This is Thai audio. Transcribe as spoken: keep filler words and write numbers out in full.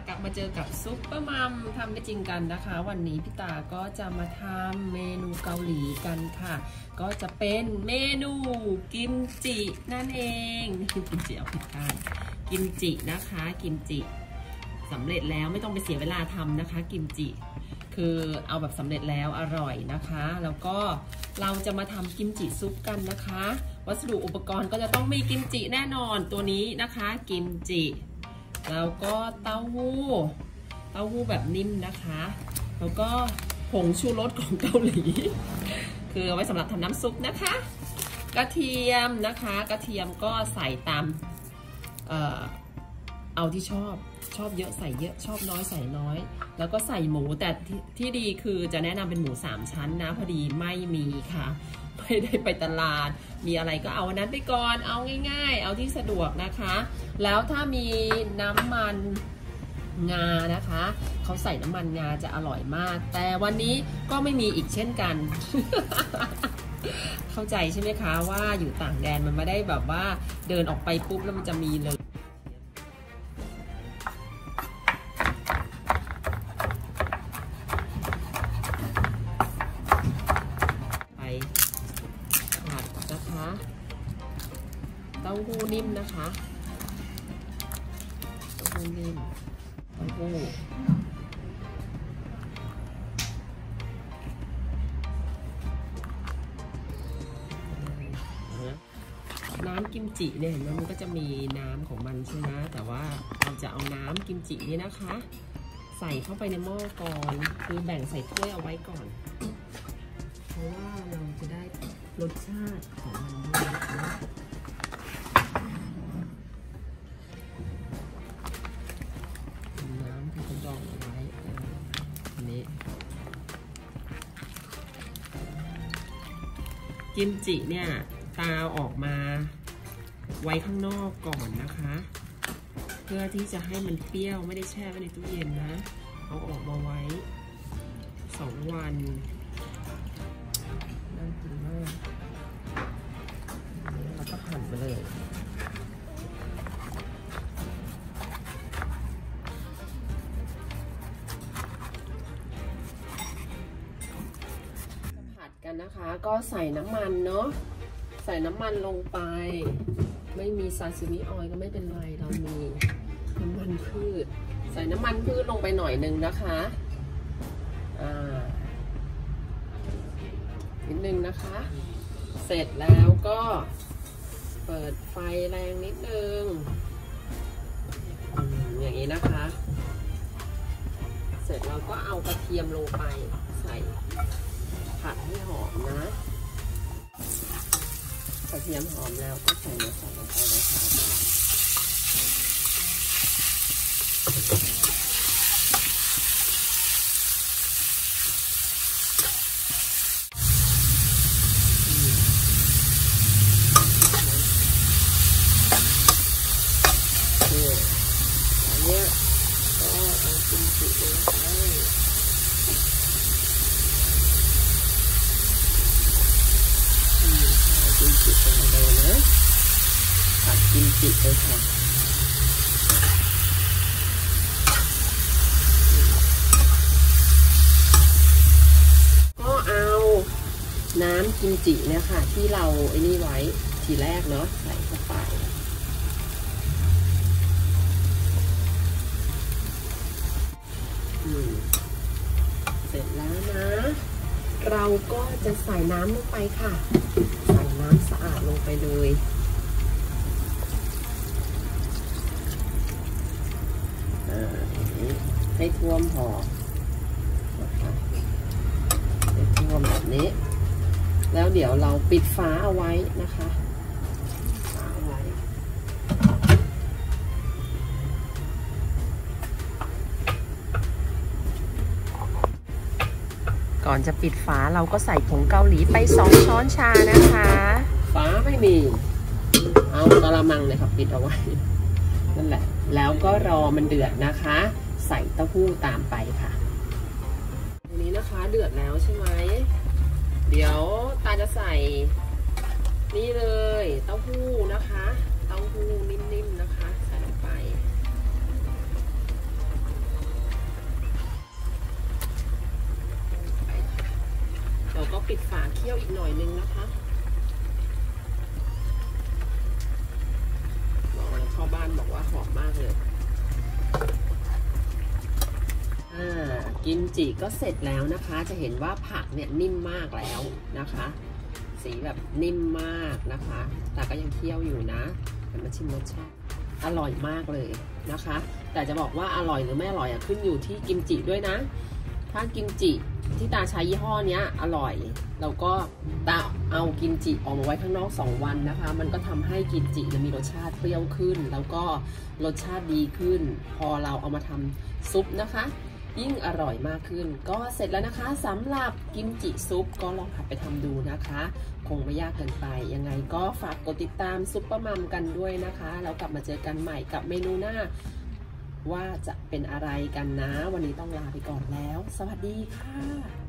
กลับมาเจอกับซุปเปอร์มัมทำไม่จริงกันนะคะวันนี้พี่ตาก็จะมาทำเมนูเกาหลีกันค่ะก็จะเป็นเมนูกิมจินั่นเองกิมจิเอาผิดกันกิมจินะคะกิมจิสำเร็จแล้วไม่ต้องไปเสียเวลาทำนะคะกิมจิคือเอาแบบสำเร็จแล้วอร่อยนะคะแล้วก็เราจะมาทำกิมจิซุปกันนะคะวัสดุอุปกรณ์ก็จะต้องมีกิมจิแน่นอนตัวนี้นะคะกิมจิแล้วก็เต้าหู้เต้าหู้แบบนิ่มนะคะแล้วก็ผงชูรสของเกาหลีคือเอาไว้สำหรับทำน้ำซุปนะคะกระเทียมนะคะกระเทียมก็ใส่ตามเอ่อเอาที่ชอบชอบเยอะใส่เยอะชอบน้อยใส่น้อยแล้วก็ใส่หมูแต่ทที่ดีคือจะแนะนำเป็นหมูสามชั้นนะพอดีไม่มีค่ะไม่ได้ไปตลาดมีอะไรก็เอาอันนั้นไปก่อนเอาง่ายๆเอาที่สะดวกนะคะแล้วถ้ามีน้ำมันงานะคะเขาใส่น้ำมันงาจะอร่อยมากแต่วันนี้ก็ไม่มีอีกเช่นกัน เข้าใจใช่ไหมคะว่าอยู่ต่างแดนมันไม่ได้แบบว่าเดินออกไปปุ๊บแล้วมันจะมีเลยเต้าหู้นิ่มนะคะเต้าหู้นิ่มเต้าหู้น้ำกิมจิเนี่ยเห็นไหมมันก็จะมีน้ำของมันใช่ไหมแต่ว่าเราจะเอาน้ำกิมจินี่นะคะใส่เข้าไปในหม้อก่อนคือแบ่งใส่ถ้วยเอาไว้ก่อนเพราะว่าเราจะได้รสชาติของมันด้วยนะคะกิมจิเนี่ยตาออกมาไว้ข้างนอกก่อนนะคะเพื่อที่จะให้มันเปรี้ยวไม่ได้แช่ไว้ในตู้เย็นนะเอาออกมาไว้สองวันน่ากินมากแล้วก็หั่นไปเลยกันนะคะก็ใส่น้ำมันเนาะใส่น้ำมันลงไปไม่มีซาซิมิออยล์ก็ไม่เป็นไรเรามีน้ำมันพืชใส่น้ำมันพืชลงไปหน่อยนึงนะคะอ่านิดนึงนะคะเสร็จแล้วก็เปิดไฟแรงนิดนึงอย่างนี้นะคะเสร็จเราก็เอากระเทียมลงไปใส่ผัดให้หอมนะกระเทียมหอมแล้วก็ใส่เนื้อสัตว์ลงไปเลยค่ะเนี่ยก็เอากิมจิลงไปกิมจิลงไปนะผัดกิมจิเลยค่ะก็เอาน้ำกิมจิเนี่ยค่ะที่เราไอ้นี่ไว้ทีแรกเนาะใส่เข้าไปเสร็จแล้วนะเราก็จะใส่น้ำลงไปค่ะใส่น้ำสะอาดลงไปเลยให้ท่วมห่อนะคะให้ท่วมแบบนี้แล้วเดี๋ยวเราปิดฝาเอาไว้นะคะฝาเอาไว้ก่อนจะปิดฝาเราก็ใส่ผงเกาหลีไปสองช้อนชานะคะฝาไม่มีเอากระมังเลยค่ะปิดเอาไว้นั่นแหละแล้วก็รอมันเดือดนะคะใส่เต้าหู้ตามไปค่ะอันนี้นะคะเดือดแล้วใช่ไหมเดี๋ยวตาจะใส่นี่เลยเต้าหู้นะคะเต้าหู้นิ่มๆนะคะใส่ลงไป เฝาเคี่ยวอีกหน่อยนึงนะคะบอกเลยพ่อบ้านบอกว่าหอมมากเลยอ่ากิมจิก็เสร็จแล้วนะคะจะเห็นว่าผักเนี่ยนิ่มมากแล้วนะคะสีแบบนิ่มมากนะคะแต่ก็ยังเคี่ยวอยู่นะเดี๋ยวมาชิมรสชาติอร่อยมากเลยนะคะแต่จะบอกว่าอร่อยหรือไม่อร่อยขึ้นอยู่ที่กิมจิด้วยนะถ้ากิมจิที่ตาใช้ยี่ห้อนี้อร่อยเราก็ตาเอากิมจิออกมาไว้ข้างนอกสองวันนะคะมันก็ทำให้กิมจิมีรสชาติเปรี้ยวขึ้นแล้วก็รสชาติดีขึ้นพอเราเอามาทำซุปนะคะยิ่งอร่อยมากขึ้นก็เสร็จแล้วนะคะสำหรับกิมจิซุปก็ลองหัดไปทำดูนะคะคงไม่ยากเกินไปยังไงก็ฝากกดติดตามซุปเปอร์มัมกันด้วยนะคะแล้วกลับมาเจอกันใหม่กับเมนูหน้าว่าจะเป็นอะไรกันนะวันนี้ต้องลาไปก่อนแล้วสวัสดีค่ะ